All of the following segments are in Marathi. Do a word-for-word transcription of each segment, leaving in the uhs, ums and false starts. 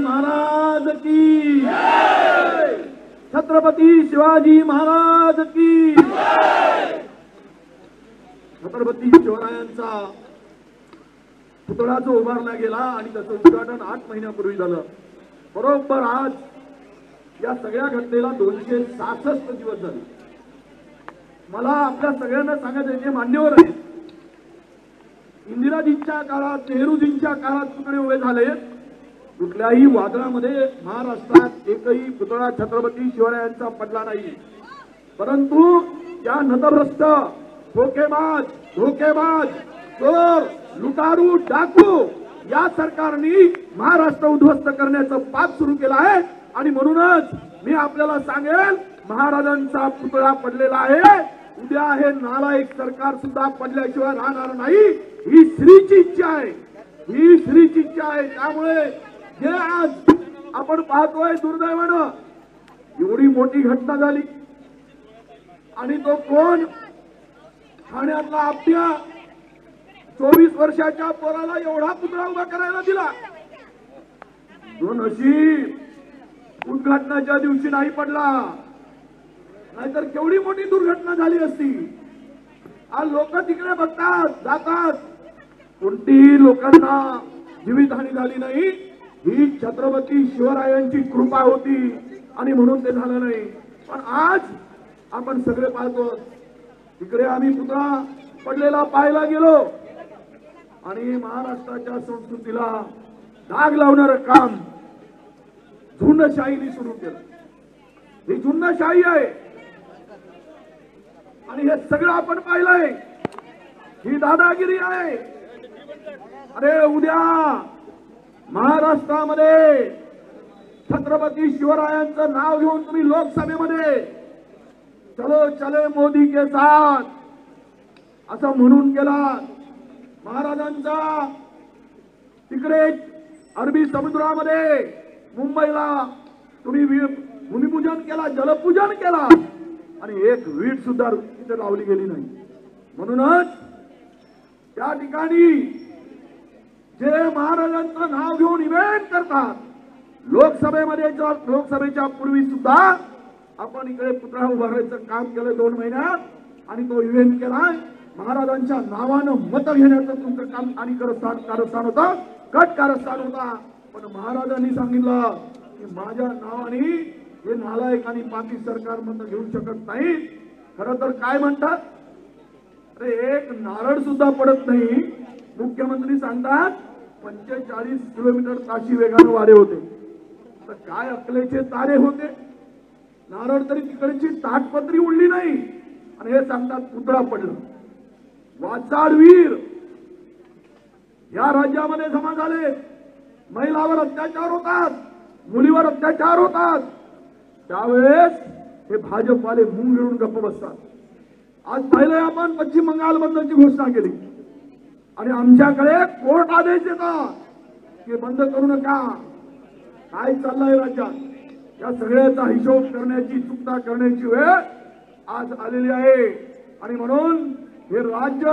महाराज की जय, छत्रपती शिवाजी महाराज की जय। छत्रपती शिवरायांचा पुतळा जो उभारला गेला आणि त्याचं उद्घाटन आठ महिन्यापूर्वी झालं, बरोबर आज या सगळ्या घटनेला दोनशे सहासष्ट दिवस झाले। मला आपल्या सगळ्यांना सांगायचं, जे मान्यवर आहेत, इंदिराजींच्या काळात, नेहरूजींच्या काळात पुतळे उभे झाले, कुठल्याही वादळामध्ये महाराष्ट्रात एकही पुतळा छत्रपती शिवरायांचा पडला नाही। परंतु त्या नतभ्रष्ट, धोकेबाज धोकेबाज चोर, लुटारू, डाकू या सरकारने महाराष्ट्र उद्ध्वस्त करण्याचं पाप सुरू केलं आहे। आणि म्हणूनच मी आपल्याला सांगेल, महाराजांचा पुतळा पडलेला आहे, उद्या हे नालायक सरकार सुद्धा पडल्याशिवाय राहणार नाही। ही श्रीची इच्छा आहे, ही श्रीची इच्छा आहे। त्यामुळे जे आज आपण पाहतोय, दुर्दैवानं एवढी मोठी घटना झाली आणि तो कोण, ठाण्यातला आपल्या चोवीस वर्षाच्या पोराला एवढा पुतळा उभा करायला दिला, जो नशीब उद्घाटनाच्या दिवशी नाही पडला, नाहीतर केवढी मोठी दुर्घटना झाली असती। आज लोक तिकडे बघतात, जातात, कोणतीही लोकांना जीवितहानी झाली नाही। ही छत्रपती शिवरायांची कृपा होती आणि म्हणून ते झालं नाही। पण आज आपण सगळे पाहतो, तिकडे आम्ही पुतळा पडलेला पाहायला गेलो आणि महाराष्ट्राच्या संस्कृतीला डाग लावणारं काम झुंडशाहीने सुरू केलं। ही झुंडशाही आहे आणि हे सगळं आपण पाहिलंय, ही दादागिरी आहे। अरे उद्या महाराष्ट्रामध्ये छत्रपती शिवरायांचं नाव घेऊन तुम्ही लोकसभेमध्ये चलो चले मोदी के साथ असं म्हणून गेला। महाराजांचा तिकडे अरबी समुद्रामध्ये मुंबईला तुम्ही भूमिपूजन केला, जलपूजन केला आणि एक वीट सुद्धा तिथे लावली गेली नाही। म्हणूनच त्या ठिकाणी जे महाराजांचं नाव घेऊन इव्हेंट करतात, लोकसभेमध्ये लोकसभेच्या पूर्वी सुद्धा आपण इकडे पुतळा उभारायचं काम केलं दोन महिन्यात आणि तो इव्हेंट केला। महाराजांच्या नावानं मत घेण्याचं तुमचं काम आणि कारस्थान कारस्थान होता, कट कारस्थान होता। पण महाराजांनी सांगितलं की माझ्या नावाने हे नालायक आणि पापी सरकार मत घेऊ शकत नाही। खरं तर काय म्हणतात, अरे एक नारळ सुद्धा पडत नाही। मुख्यमंत्री सांगतात पंचेचाळीस किलोमीटर ताशी वेगाने वारे होते, तर काय अकलेचे तारे होते, नारळ तरी तिकडची ताटपत्री उडली नाही आणि हे सांगतात पुतळा पडला। वाचाळवीर या राज्यामध्ये जमा झाले, महिलावर अत्याचार होतात, मुलीवर अत्याचार होतात, त्यावेळेस हे भाजपवाले मुंग गिळून गप्प बसतात। आज पाहिलंय आपण, पश्चिम बंगाल बंदची घोषणा केली आणि आमच्याकडे कोर्ट आदेश देतात की बंद करू नका। काय चाललंय राज्यात, या सगळ्याचा हिशोब करण्याची, चुकता करण्याची वेळ आज आलेली आहे। आणि म्हणून हे राज्य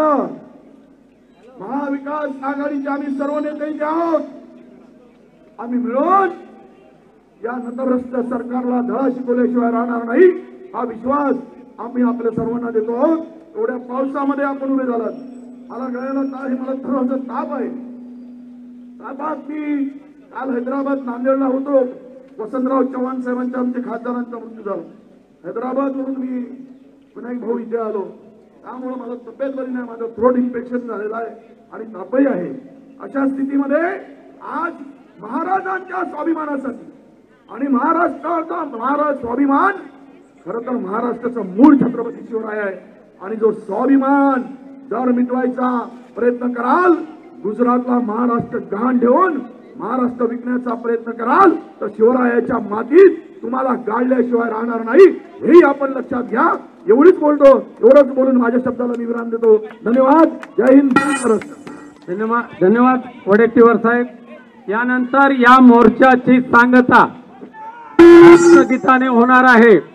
महाविकास आघाडीचे आम्ही सर्व नेते आहोत, आम्ही मिळून या नतभ्रष्ट सरकारला धडा शिकवल्याशिवाय राहणार नाही, हा विश्वास आम्ही आपल्या सर्वांना देतो आहोत। एवढ्या पावसामध्ये आपण उभे झालात, मला गळ्याला ताप आहे, मला थोडासा ताप आहे। तापात मी काल हैदराबाद नांदेडला होतो, वसंतराव चव्हाण साहेबांच्या आमच्या खासदारांचा मृत्यू झाला। हैदराबाद वरून मी विनायक भाऊ इथे आलो, त्यामुळे मला तब्येत बरी नाही, माझं थ्रोट इन्फेक्शन झालेलं आहे आणि तापही आहे। अशा स्थितीमध्ये आज महाराजांच्या स्वाभिमानासाठी आणि महाराष्ट्राचा महाराज स्वाभिमान, खरं तर महाराष्ट्राचं मूळ छत्रपती शिवराय आहे आणि जो स्वाभिमान जर मिटवायचा प्रयत्न कराल, गुजरातला महाराष्ट्र गहाण ठेवून महाराष्ट्र विकण्याचा प्रयत्न कराल तर शिवरायाच्या मातीत तुम्हाला गाडल्याशिवाय राहणार नाही, हेही आपण लक्षात घ्या। एवढीच बोलतो, एवढंच बोलून माझ्या शब्दाला मी विराम देतो। धन्यवाद, जय हिंद, महाराष्ट्र। धन्यवाद धन्यवाद वडेट्टीवार साहेब। यानंतर या मोर्चाची सांगता राष्ट्रगीताने होणार आहे।